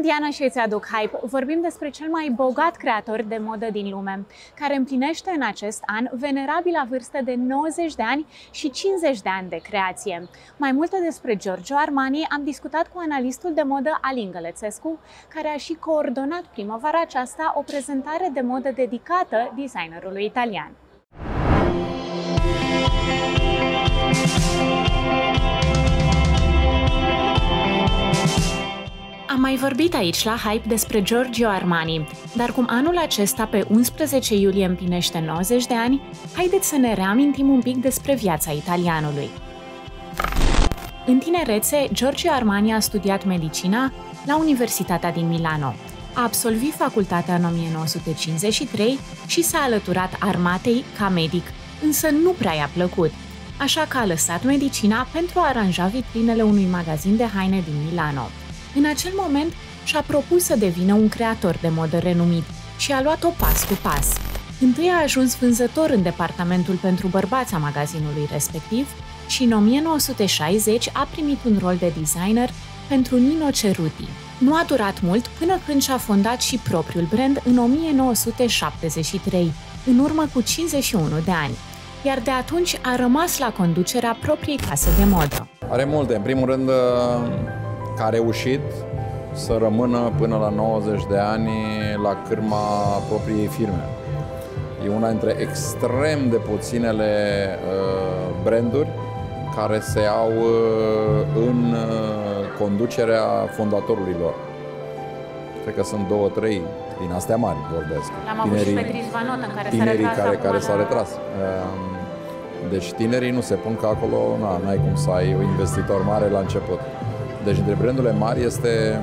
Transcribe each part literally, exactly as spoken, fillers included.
Diana și îți aduc hype. Vorbim despre cel mai bogat creator de modă din lume, care împlinește în acest an venerabila vârstă de nouăzeci de ani și cincizeci de ani de creație. Mai multe despre Giorgio Armani am discutat cu analistul de modă Alin Gălățescu, care a și coordonat primăvara aceasta o prezentare de modă dedicată designerului italian. Am mai vorbit aici la Hype despre Giorgio Armani, dar cum anul acesta pe unsprezece iulie împlinește nouăzeci de ani, haideți să ne reamintim un pic despre viața italianului. În tinerețe, Giorgio Armani a studiat medicina la Universitatea din Milano. A absolvit facultatea în o mie nouă sute cincizeci și trei și s-a alăturat armatei ca medic, însă nu prea i-a plăcut, așa că a lăsat medicina pentru a aranja vitrinele unui magazin de haine din Milano. În acel moment, și-a propus să devină un creator de modă renumit și a luat-o pas cu pas. Întâi a ajuns vânzător în departamentul pentru bărbați a magazinului respectiv și în o mie nouă sute șaizeci a primit un rol de designer pentru Nino Ceruti. Nu a durat mult până când și-a fondat și propriul brand în o mie nouă sute șaptezeci și trei, în urmă cu cincizeci și unu de ani, iar de atunci a rămas la conducerea propriei case de modă. Are multe. În primul rând, că a reușit să rămână până la nouăzeci de ani la cârma propriei firme. E una dintre extrem de puținele uh, branduri care se au uh, în uh, conducerea fondatorului lor. Cred că sunt două, trei din astea mari, vorbesc. L-am avut și pe Dries Van Noten, care s-a tinerii retras care, care la... s-a retras. Uh, deci tinerii nu se pun că acolo n-ai cum să ai un investitor mare la început. Deci, între brandurile mari este,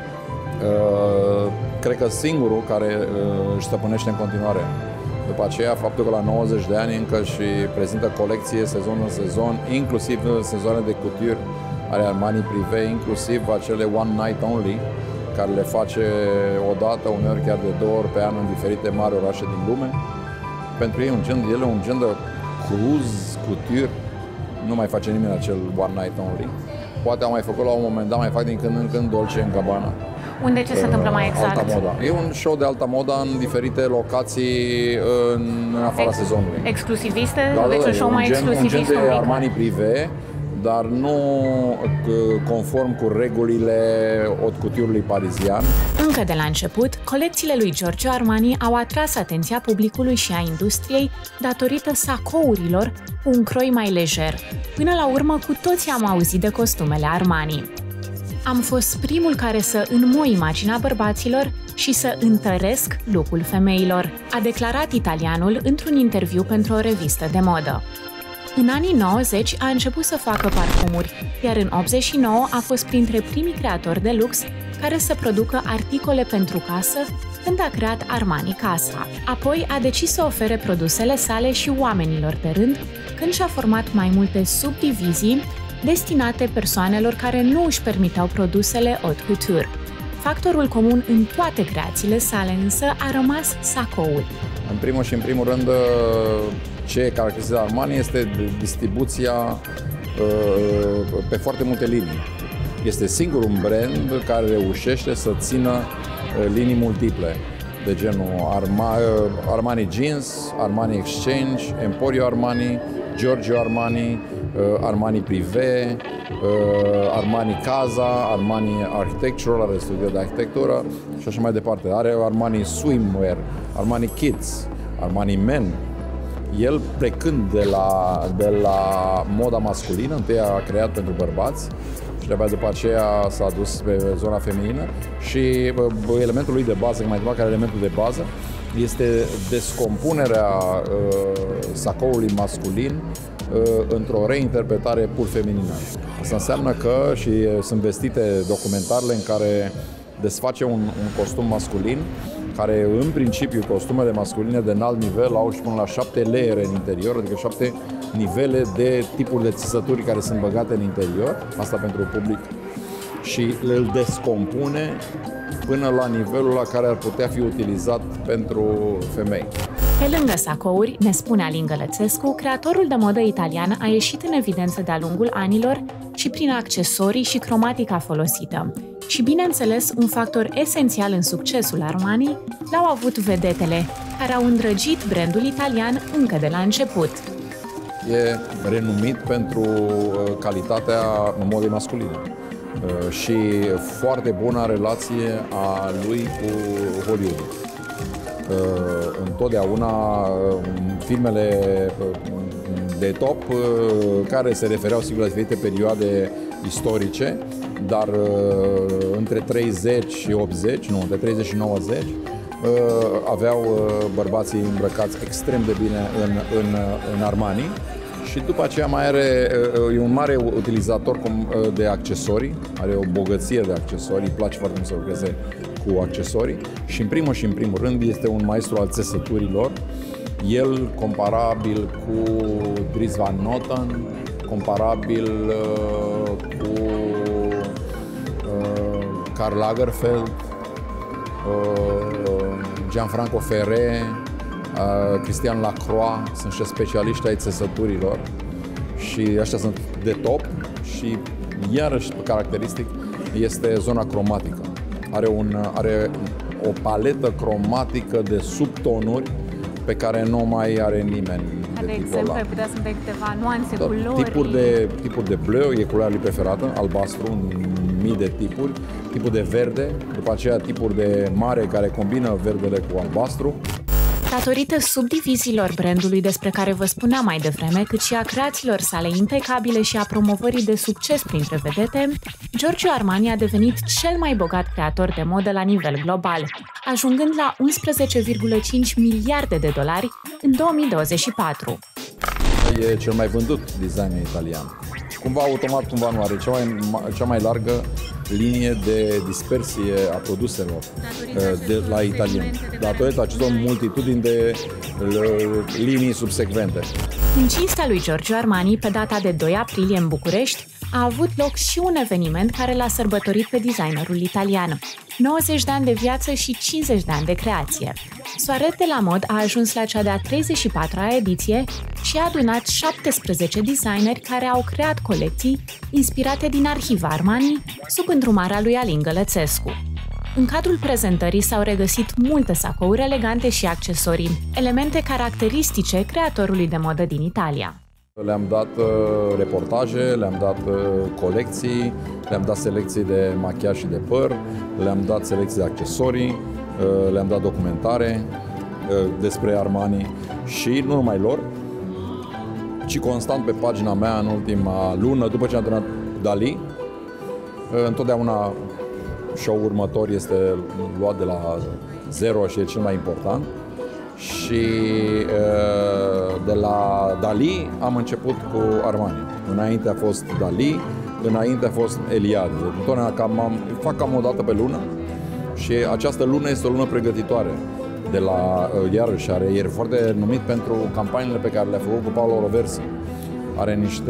uh, cred că, singurul care uh, își stăpânește în continuare. După aceea, faptul că la nouăzeci de ani încă și prezintă colecție sezon în sezon, inclusiv sezoane de couture ale Armani Privé, inclusiv acele One Night Only, care le face o dată, uneori chiar de două ori pe an în diferite mari orașe din lume. Pentru ei, un gen, el e un gen de cruise, couture, nu mai face nimeni acel One Night Only. Poate am mai făcut la un moment dat, mai fac din când în când Dolce and Gabbana. Unde ce se întâmplă mai exact? Alta moda. E un show de alta moda în diferite locații în, în afara Ex sezonului. Exclusiviste? Da, da, deci un show un mai gen, exclusivist? Un gen de Armani Privé, dar nu conform cu regulile haute couture-ului parizian. Încă de la început, colecțiile lui Giorgio Armani au atras atenția publicului și a industriei datorită sacourilor cu un croi mai lejer. Până la urmă, cu toții am auzit de costumele Armani. Am fost primul care să înmoi imaginea bărbaților și să întăresc look-ul femeilor, a declarat italianul într-un interviu pentru o revistă de modă. În anii nouăzeci a început să facă parfumuri, iar în optzeci și nouă a fost printre primii creatori de lux care să producă articole pentru casă când a creat Armani Casa. Apoi a decis să ofere produsele sale și oamenilor de rând când și-a format mai multe subdivizii destinate persoanelor care nu își permiteau produsele haute couture. Factorul comun în toate creațiile sale însă a rămas sacoul. În primul și în primul rând, ce caracterizează Armani este distribuția pe foarte multe linii. Este singurul brand care reușește să țină linii multiple, de genul Arma, Armani Jeans, Armani Exchange, Emporio Armani, Giorgio Armani, Armani Privé, Armani Casa, Armani Architectural, are studio de arhitectură și așa mai departe. Are Armani Swimwear, Armani Kids, Armani Men. El, plecând de la, de la moda masculină, întâi a creat pentru bărbați și de-abia după aceea s-a dus pe zona feminină și elementul lui de bază, mai degrabă care elementul de bază, este descompunerea uh, sacoului masculin uh, într-o reinterpretare pur feminină. Asta înseamnă că, și sunt vestite documentarele în care desface un, un costum masculin, care în principiu costumele masculine de înalt nivel au și până la șapte layere în interior, adică șapte nivele de tipuri de țesături care sunt băgate în interior, asta pentru public, și îl descompune până la nivelul la care ar putea fi utilizat pentru femei. Pe lângă sacouri, ne spune Alin Gălățescu, creatorul de modă italian a ieșit în evidență de-a lungul anilor și prin accesorii și cromatica folosită. Și, bineînțeles, un factor esențial în succesul Armani l-au avut vedetele, care au îndrăgit brandul italian încă de la început. E renumit pentru calitatea modei masculine și foarte bună relație a lui cu Hollywood. Întotdeauna filmele de top care se refereau sigur la diferite perioade istorice, dar între treizeci și optzeci, nu, între treizeci și nouăzeci, aveau bărbații îmbrăcați extrem de bine în, în, în Armani. Și după aceea mai are, e un mare utilizator de accesorii, are o bogăție de accesorii, îi place foarte mult să lucreze cu accesorii și în primul și în primul rând este un maestru al țesăturilor. El comparabil cu Dries Van Noten, comparabil uh, cu uh, Karl Lagerfeld, uh, Gianfranco Ferré, uh, Christian Lacroix, sunt și specialiști ai țesăturilor și ăștia sunt de top și iarăși caracteristic este zona cromatică. Are, un, are o paletă cromatică de subtonuri pe care nu mai are nimeni. De, de exemplu, ai putea să-mi dai câteva nuanțe, da, culori? Tipuri de, tipuri de bleu, e culoarea lui preferată, albastru, mii de tipuri, tipul de verde, după aceea tipuri de mare care combină verdele cu albastru. Datorită subdiviziilor brandului despre care vă spuneam mai devreme, cât și a creațiilor sale impecabile și a promovării de succes printre vedete, Giorgio Armani a devenit cel mai bogat creator de modă la nivel global, ajungând la unsprezece virgulă cinci miliarde de dolari în două mii douăzeci și patru. E cel mai vândut designer italian. Cumva automat, cumva nu are cea mai, cea mai largă linie de dispersie a produselor de la italieni, datorită acestor multitudini de linii subsecvente. În cinstea lui Giorgio Armani, pe data de doi aprilie în București, a avut loc și un eveniment care l-a sărbătorit pe designerul italian. nouăzeci de ani de viață și cincizeci de ani de creație. Soirée de la Mode a ajuns la cea de-a treizeci și patra ediție și a adunat șaptesprezece designeri care au creat colecții inspirate din arhiva Armani sub îndrumarea lui Alin Gălățescu. În cadrul prezentării s-au regăsit multe sacouri elegante și accesorii, elemente caracteristice creatorului de modă din Italia. Le-am dat uh, reportaje, le-am dat uh, colecții, le-am dat selecții de machiaj și de păr, le-am dat selecții de accesorii, uh, le-am dat documentare uh, despre Armani și nu numai lor, ci constant pe pagina mea în ultima lună, după ce am terminat Dali, uh, întotdeauna show-ul următor este luat de la zero și e cel mai important. Și de la Dali am început cu Armani. Înainte a fost Dali, înainte a fost Eliade. Întotdeauna cam am, fac cam o dată pe lună și această lună este o lună pregătitoare. De la, iarăși, are, e foarte numit pentru campaniile pe care le-a făcut cu Paolo Roversi. Are niște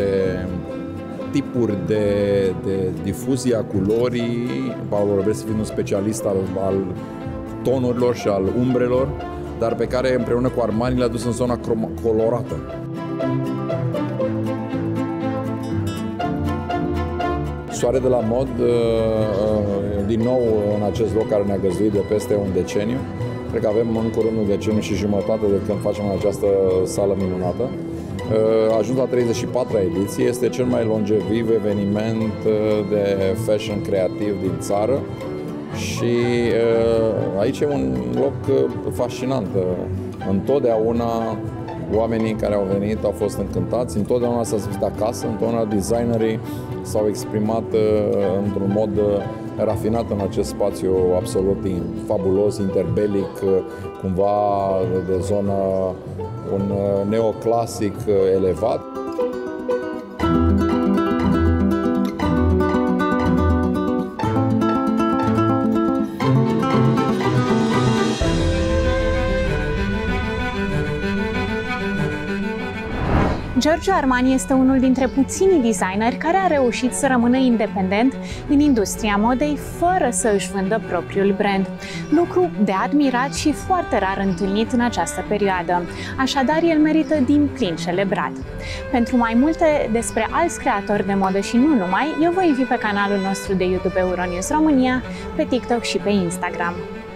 tipuri de, de difuzie a culorii, Paolo Roversi fiind un specialist al, al tonurilor și al umbrelor, dar pe care împreună cu Armani le-a dus în zona colorată. Soare de la Mod, din nou în acest loc care ne-a găzduit de peste un deceniu. Cred că avem în curând un deceniu și jumătate de când facem această sală minunată. A ajuns la treizeci și patra ediție, este cel mai longeviv eveniment de fashion creativ din țară. Și uh, aici e un loc fascinant. Întotdeauna oamenii care au venit au fost încântați, întotdeauna s-a simțit acasă, întotdeauna designerii s-au exprimat uh, într-un mod uh, rafinat în acest spațiu absolut fabulos, interbelic, uh, cumva de zonă, un uh, neoclasic uh, elevat. Giorgio Armani este unul dintre puținii designeri care a reușit să rămână independent în industria modei fără să își vândă propriul brand. Lucru de admirat și foarte rar întâlnit în această perioadă. Așadar, el merită din plin celebrat. Pentru mai multe despre alți creatori de modă și nu numai, eu vă invit pe canalul nostru de YouTube Euronews România, pe TikTok și pe Instagram.